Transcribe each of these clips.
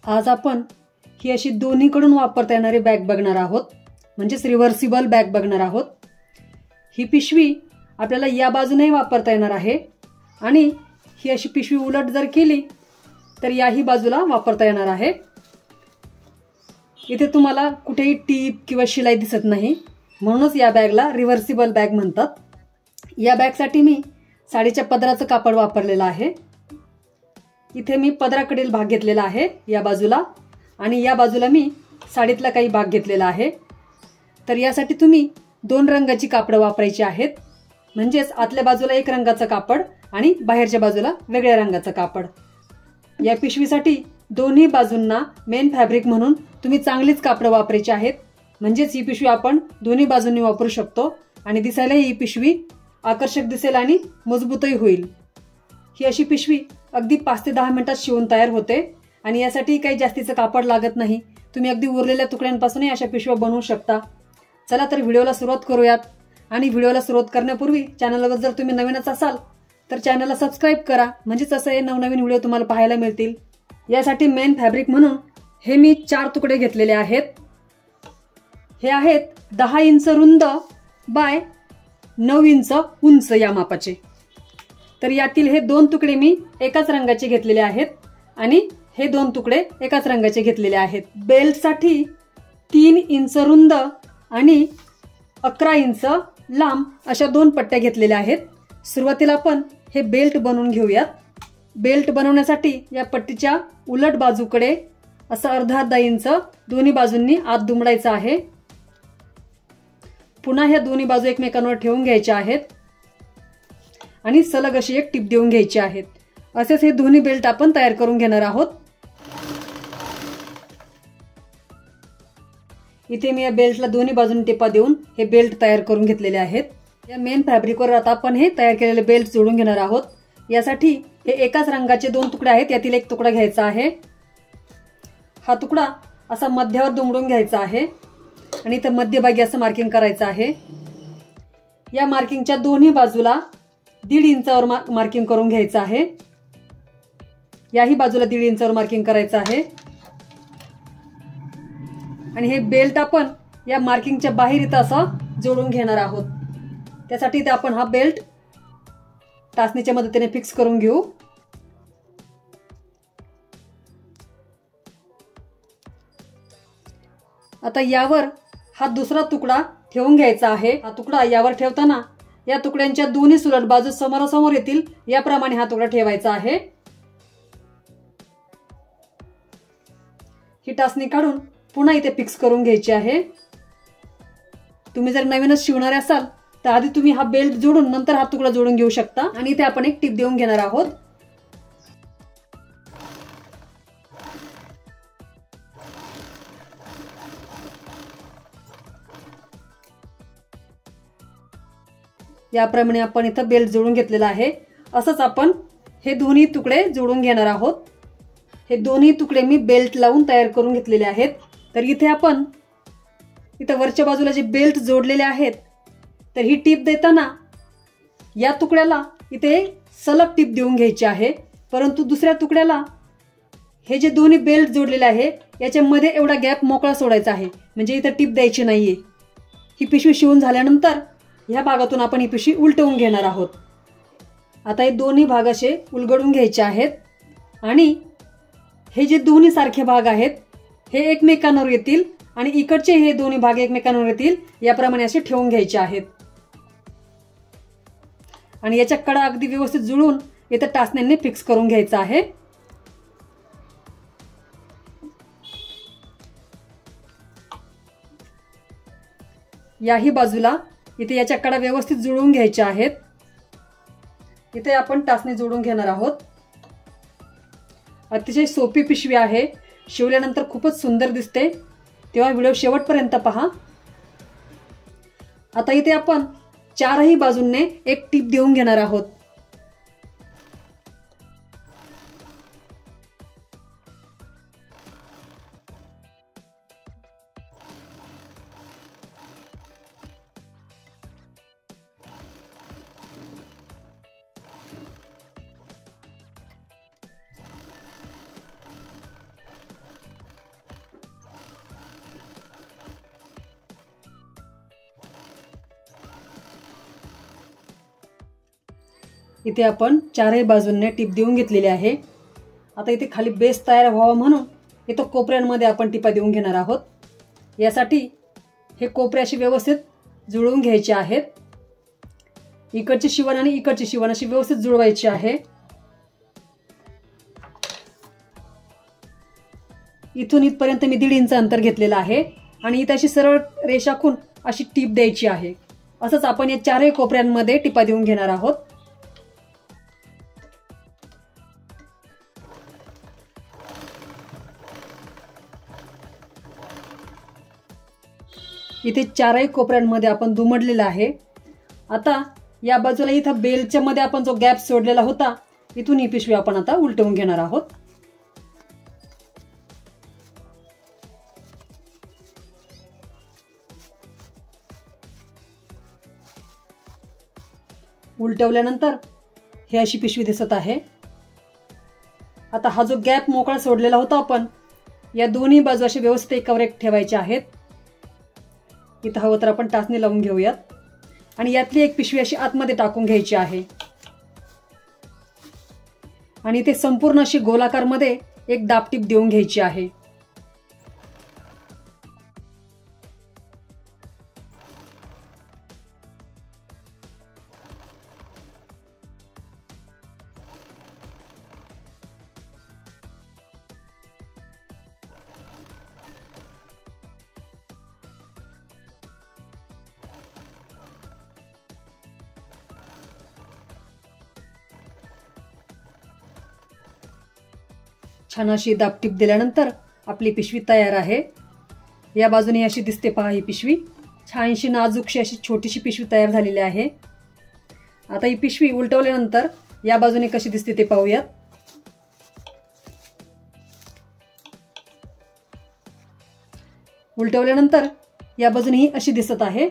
आज आपण ही अशी दोन्हीकडून वापरता येणारी बॅग बघणार आहोत, म्हणजेच रिव्हर्सिबल बॅग बघणार आहोत। ही पिशवी आपल्याला या बाजूनेही वापरता येणार आहे आणि ही अशी पिशवी उलट जर केली तर याही बाजूला वापरता येणार आहे। इथे तुम्हाला कुठेही टीप किंवा शिलाई दिसत नाही, म्हणूनच या बॅगला रिव्हर्सिबल बॅग म्हणतात। या बॅगसाठी मी साडीच्या पदराचं कापड वापरलेलं आहे। इथे मी पदराकडील भाग घेतलेला आहे या बाजूला आणि या बाजूला मी साडीतला काही भाग घेतलेला आहे। तर यासाठी तुम्ही दोन रंगाची कापड वापरायची आहेत, म्हणजेच आतल्या बाजूला एक रंगाचं कापड आणि बाहेरच्या बाजूला वेगळ्या रंगाचं कापड। या पिशवीसाठी दोन्ही बाजूंना मेन फॅब्रिक म्हणून तुम्ही चांगलीच कापड वापरायची आहेत, म्हणजेच ही पिशवी आपण दोन्ही बाजूंनी वापरू शकतो आणि दिसायलाही ही पिशवी आकर्षक दिसेल आणि मजबूतही होईल। ही अशी पिशवी अगदी 5 ते 10 मिनिटात शिवून तयार होते आणि यासाठी काही जास्तीचं कापड लागत नाही। तुम्ही अगदी उरलेल्या तुकड्यांपासूनही अशा पिशव्या बनवू शकता। चला तर व्हिडिओला सुरुवात करूयात। आणि व्हिडिओला सुरुवात करण्यापूर्वी चॅनलवर जर तुम्ही नवीनच असाल तर चॅनलला सबस्क्राइब करा, म्हणजेच असे नवनवीन व्हिडिओ तुम्हाला पाहायला मिळतील। यासाठी मेन फॅब्रिक म्हणून हे मी 4 तुकडे घेतलेले आहेत। हे आहेत 10 इंच रुंद बाय 9 इंच उंच या मापाचे। तर यातील हे 2 तुकडे मी एकाच रंगाचे घेतलेले आहेत आणि हे 2 तुकडे एकाच रंगाचे घेतलेले आहेत। बेल्टसाठी 3 इंच रुंद आणि 11 इंच लांब अशा 2 पट्ट्या घेतलेल्या आहेत। सुरुवातीला आपण हे बेल्ट बनवून घेऊयात। बेल्ट बनवण्यासाठी या पट्टीच्या उलट बाजूकडे असं अर्धा इंच दोन्ही बाजूंनी आत दुमडायचं आहे। पुन्हा ह्या दोन्ही बाजू एकमेकांवर ठेवून घ्यायच्या आहेत आणि सलग अशी एक टिप देऊन घ्यायची आहेत। असेच हे दोन्ही बेल्ट आपण तयार करून घेणार आहोत। इथे मी या बेल्टला दोन्ही बाजूंनी टिपा देऊन हे बेल्ट तयार करून घेतलेले आहेत। या मेन फॅब्रिकवर आता आपण हे तयार केलेले बेल्ट जोडून घेणार आहोत। यासाठी हे एकाच रंगाचे 2 तुकडे आहेत, यातील एक तुकडा घ्यायचा आहे। हा तुकडा असा मध्यावर दुमडून घ्यायचा आहे आणि इथे मध्यभागी असं मार्किंग करायचं आहे। या मार्किंगच्या दोन्ही बाजूला 1.5 इंचावर मार्किंग करून घ्यायचं आहे। याही बाजूला 1.5 इंचावर मार्किंग करायचं आहे आणि हे बेल्ट आपण या मार्किंगच्या बाहेर इथं असं जोडून घेणार आहोत। त्यासाठी इथे आपण हा बेल्ट टाचणीच्या मदतीने फिक्स करून घेऊ। आता यावर हा दुसरा तुकडा ठेवून घ्यायचा आहे। हा तुकडा यावर ठेवताना या तुकड्यांच्या दोन्ही सुलट बाजू समोरासमोर येतील याप्रमाणे हा तुकडा ठेवायचा आहे। ही टाचणी काढून पुन्हा इथे फिक्स करून घ्यायची आहे। तुम्ही जर नवीनच शिवणार असाल तर आधी तुम्ही हा बेल्ट जोडून नंतर हा तुकडा जोडून घेऊ शकता आणि इथे आपण एक टिप देऊन घेणार आहोत। याप्रमाणे आपण इथं बेल्ट जोडून घेतलेला आहे। असंच आपण हे दोन्ही तुकडे जोडून घेणार आहोत। हे दोन्ही तुकडे मी बेल्ट लावून तयार करून घेतलेले आहेत। तर इथे आपण इथं वरच्या बाजूला जे बेल्ट जोडलेले आहेत तर ही टीप देताना या तुकड्याला इथे सलग टीप देऊन घ्यायची आहे, परंतु दुसऱ्या तुकड्याला हे जे दोन्ही बेल्ट जोडलेले आहे याच्यामध्ये एवढा गॅप मोकळा सोडायचा आहे, म्हणजे इथे टीप द्यायची नाहीये। ही पिशवी शिवून झाल्यानंतर ह्या भागातून आपण ही पिशवी उलटवून घेणार आहोत। आता हे दोन्ही भाग असे उलगडून घ्यायचे आहेत आणि हे जे दोन्ही सारखे भाग आहेत हे एकमेकांवर येतील आणि इकडचे हे दोन्ही भाग एकमेकांवर येतील याप्रमाणे असे ठेवून घ्यायचे आहेत आणि याच्या कडा अगदी व्यवस्थित जुळून इथं टाचण्यांनी फिक्स करून घ्यायचं आहे। याही बाजूला इथे याच्या कडा व्यवस्थित जुळवून घ्यायच्या आहेत। इथे आपण टाचणी जोडून घेणार आहोत। अतिशय सोपी पिशवी आहे, शिवल्यानंतर खूपच सुंदर दिसते, तेव्हा व्हिडिओ शेवटपर्यंत पहा। आता इथे आपण 4ही बाजूंनी एक टीप देऊन घेणार आहोत। इथे आपण चारही बाजूंनी टीप देऊन घेतलेली आहे। आता इथे खाली बेस तयार व्हावा म्हणून इथं कोपऱ्यांमध्ये आपण टिपा देऊन घेणार आहोत। यासाठी हे कोपरे असे व्यवस्थित जुळवून घ्यायचे आहेत। इकडची शिवण आणि इकडची शिवण अशी व्यवस्थित जुळवायची आहे। इथून इथपर्यंत मी 1.5 इंच अंतर घेतलेलं आहे आणि इथे अशी सरळ रेषा आखून अशी टीप द्यायची आहे। असंच आपण या चारही कोपऱ्यांमध्ये टिपा देऊन घेणार आहोत। इथे चारही कोपऱ्यांमध्ये आपण दुमडलेलं आहे। आता या बाजूला इथं बेलच्या मध्ये आपण जो गॅप सोडलेला होता इथून ही पिशवी आपण आता उलटवून घेणार आहोत। उलटवल्यानंतर हे अशी पिशवी दिसत आहे। आता हा जो गॅप मोकळा सोडलेला होता आपण या दोन्ही बाजू असे व्यवस्थित एकावर एक ठेवायचे आहेत। इथं हवं तर आपण टाचणी लावून घेऊयात आणि यातली एक पिशवी अशी आतमध्ये टाकून घ्यायची आहे आणि इथे संपूर्ण अशी गोलाकार मध्ये एक दाबटीप देऊन घ्यायची आहे। छान अशी दाबटीप दिल्यानंतर आपली पिशवी तयार आहे। या बाजूने अशी दिसते पहा ही पिशवी। छानशी नाजूकशी अशी छोटीशी पिशवी तयार झालेली आहे। आता ही पिशवी उलटवल्यानंतर या बाजूने कशी दिसते ते पाहूयात। उलटवल्यानंतर या बाजूने ही अशी दिसत आहे।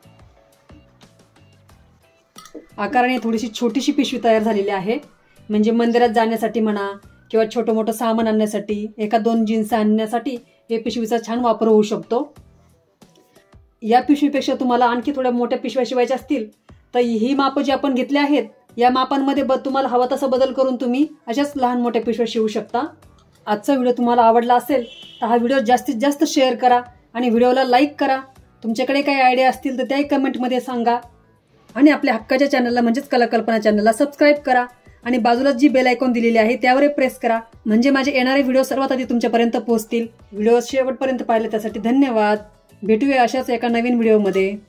आकाराने थोडीशी छोटीशी पिशवी तयार झालेली आहे, म्हणजे मंदिरात जाण्यासाठी म्हणा किंवा छोटं मोठं सामान आणण्यासाठी, 1-2 जीन्स आणण्यासाठी हे पिशवीचा छान वापर होऊ शकतो। या पिशवीपेक्षा तुम्हाला आणखी थोड्या मोठ्या पिशव्या शिवायच्या असतील तर ही माप जी आपण घेतली आहेत या मापांमध्ये तुम्हाला हवा तसा बदल करून तुम्ही अशाच लहान मोठ्या पिशव्या शिवू शकता। आजचा व्हिडिओ तुम्हाला आवडला असेल तर हा व्हिडिओ जास्तीत जास्त शेअर करा आणि व्हिडिओला लाईक करा। तुमच्याकडे काही आयडिया असतील तर त्याही कमेंटमध्ये सांगा आणि आपल्या हक्काच्या चॅनलला म्हणजेच कलाकल्पना चॅनलला सबस्क्राईब करा आणि बाजूला जी बेल आयकॉन दिलेली आहे त्यावर प्रेस करा, म्हणजे माझे येणारे व्हिडिओ सर्वात आधी तुमच्यापर्यंत पोहोचतील। व्हिडिओ शेवटपर्यंत पाहिले त्यासाठी धन्यवाद। भेटूया अशाच एका नवीन व्हिडिओमध्ये।